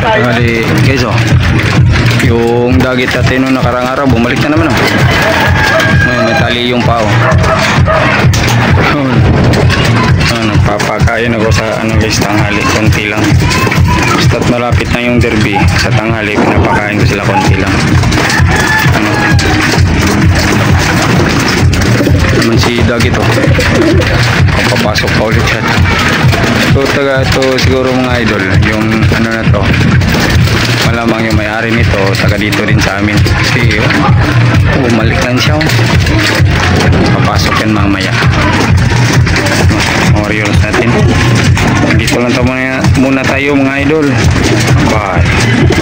Bali, guys, oh. Yung dagit natin nung nakarang araw, bumalik na naman, oh. Ngayon, may tali yung pao. Nagpapakain ako sa guys, tanghali, konti lang. Basta't malapit na yung derby sa tanghali, pinapakain ko sila konti lang. Naman si dagit, oh. Papasok pa ulit siya. Ito siguro mga idol, yung na to, malamang yung may-ari nito taga dito rin sa amin kasi bumalik lang siya, oh. Papasok yan mamaya. Warriors natin dito lang muna tayo mga idol. Bye.